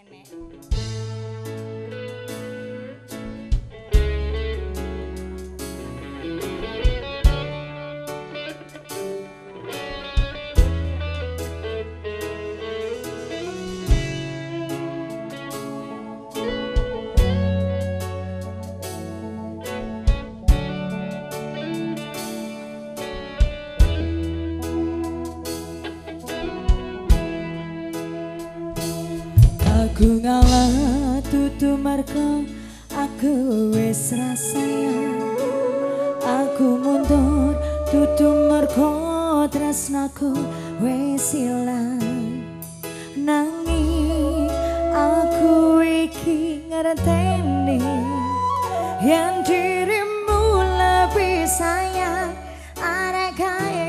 nenek. Aku ngalah tutu merko aku wis rasayang. Aku mundur tutu merko tresnaku wis ilang. Nanging aku iki ngerteni yen dirimu lebih sayang arek kae.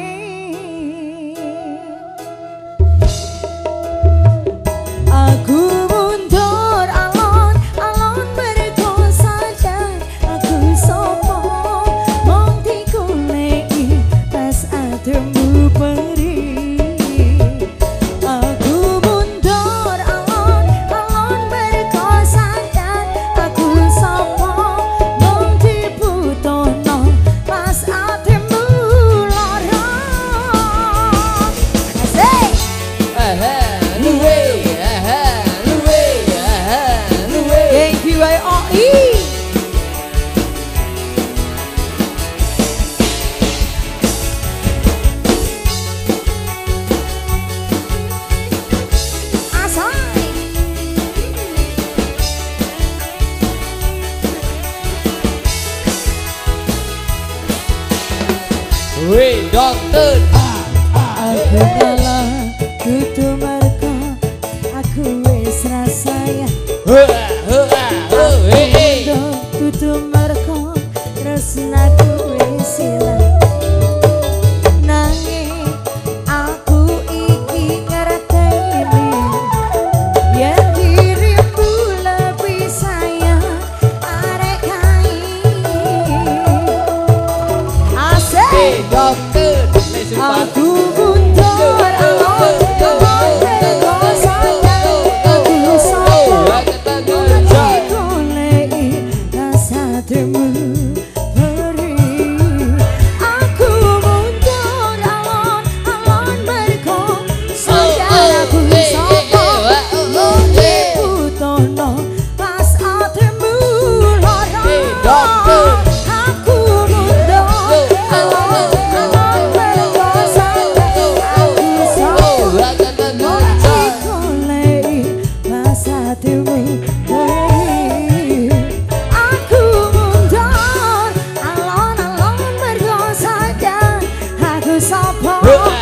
Aku mundur alon-alon mergo sadar aku sopo mong digoleki pas ademu peri. Aku mundur alon-alon mergo sadar aku sopo mong dibutuhno pas ademu lara. Weh dokter, aku ngalah tutu merko aku wis rasaya. Mundur tutu merko tresnaku wis ilang. Nanging aku iki ngerteni yen dirimu lebih sayang arek kae. Asik dokter, aku mundur alon-alon mergo sadar aku sopo digoleki rasa temu peri. Aku mundur alon-alon mergo sadar aku sopo dibutuhno pas ademu lara. Aku mundur alon-alon mergo sadar aku sopo digoleki pas ademu peri. Aku mundur alon-alon mergo sadar aku sopo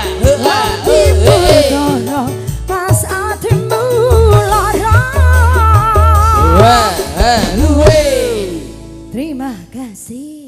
dibutuhno pas ademu lara. Terima kasih.